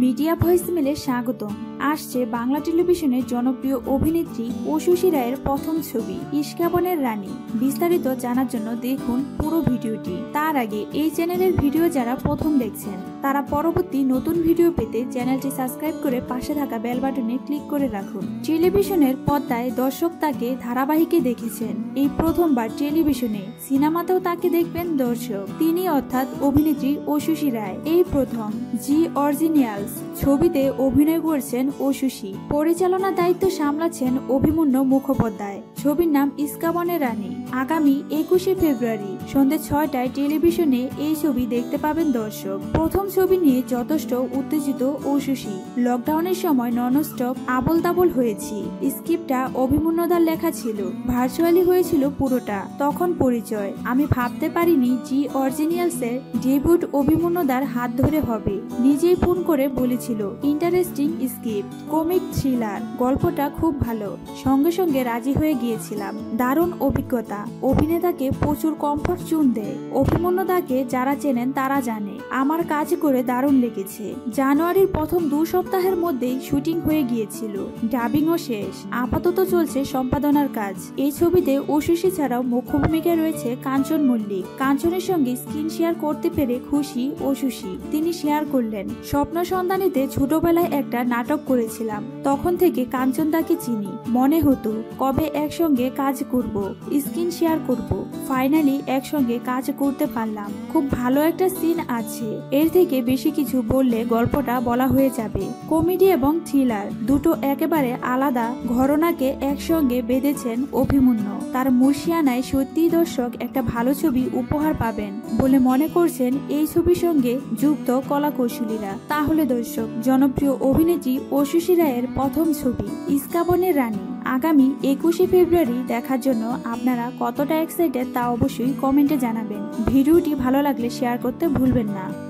Media ভয়েসমেলে স্বাগতম। আসছে বাংলা টেলিভিশনের জনপ্রিয় অভিনেত্রী ঐশী রায়ের প্রথম ছবি ইস্কাবনের রানী। বিস্তারিত জানার জন্য দেখুন পুরো ভিডিওটি। তার আগে এই চ্যানেলের ভিডিও যারা প্রথম দেখছেন তারা পরবর্তী নতুন ভিডিও পেতে চ্যানেলটি সাবস্ক্রাইব করে পাশে থাকা বেল বাটনে ক্লিক করে রাখুন। টেলিভিশনের পর্দায় দর্শক তাকে ধারাবাহিকে দেখেছেন, এই প্রথমবার টেলিভিশনে। সিনেমাতেও তাকে দেখবেন দর্শক। তিনি অর্থাৎ অভিনেত্রী ঐশী রায় এই প্রথম জি অরিজিনালস ছবিতে অভিনয় করছেন ঐশী। পরিচালনা দায়িত্ব সামলাচ্ছেন অভিমন্যু মুখোপাধ্যায়। ছবির নাম ইস্কাবনের রানী। আগামী 21শে ফেব্রুয়ারি সন্ধ্যে 6টায় টেলিভিশনে এই ছবি দেখতে পাবেন দর্শক। প্রথম ছবি নিয়ে যথেষ্ট উত্তেজিত ঐশী। লকডাউনের সময় ননস্টপ আবল তাবল হয়েছি। স্ক্রিপ্টটা অভিমন্যুদার লেখা ছিল, ভার্চুয়ালি হয়েছিল পুরোটা। তখন পরিচয় আমি ভাবতে পারিনি জি অরিজিনালসের ডেবিউট অভিমন্যুদার হাত ধরে হবে। নিজেই ফোন করে বলেছিল ইন্টারেস্টিং স্ক্রিপ্ট, কমিক থ্রিলার, গল্পটা খুব ভালো। সঙ্গে সঙ্গে রাজি হয়ে গিয়েছিলাম। দারুণ অভিজ্ঞতা। অভিনেতাকে প্রচুর কমফর্ট জোন দেয়। অভিমন্যুদাকে যারা চেনেন তারা জানে আমার কাজ করে দারুণ লেগেছে। জানুয়ারির প্রথম 2 সপ্তাহের মধ্যেই শুটিং হয়ে গিয়েছিল, ডাবিংও শেষ। আপাতত চলছে সম্পাদনার কাজ। এই ছবিতে ঐশী ছাড়াও মুখ্য ভূমিকায় রয়েছে কাঞ্চন মল্লিক। কাঞ্চনের সঙ্গে স্ক্রিন শেয়ার করতে পেরে খুশি ঐশী। তিনি শেয়ার করলেন, স্বপ্ন সন্ধানীতে ছোটবেলায় একটা নাটক করেছিলাম, তখন থেকে কাঞ্চন দাকে চিনি। মনে হতো কবে একসঙ্গে কাজ করব, স্ক্রিন শেয়ার করব। ফাইনালি একসঙ্গে কাজ করতে পারলাম। খুব ভালো একটা সিন আছে। এর থেকে বেশি কিছু বললে গল্পটা বলা হয়ে যাবে। কমেডি এবং থ্রিলার দুটো একেবারে আলাদা ঘটনাকে একসঙ্গে বেঁধেছেন অভিমন্যু। তার মুর্শিয়ানায় সত্যি দর্শক একটা ভালো ছবি উপহার পাবেন বলে মনে করছেন এই ছবির সঙ্গে যুক্ত কলাকৌশলীরা। তাহলে দর্শক, জনপ্রিয় অভিনেত্রী ঐশী রায়ের প্রথম ছবি ইস্কাবনের রানী আগামী 21শে ফেব্রুয়ারি দেখার জন্য আপনারা কতটা এক্সাইটেড তা অবশ্যই কমেন্টে জানাবেন। ভিডিওটি ভালো লাগলে শেয়ার করতে ভুলবেন না।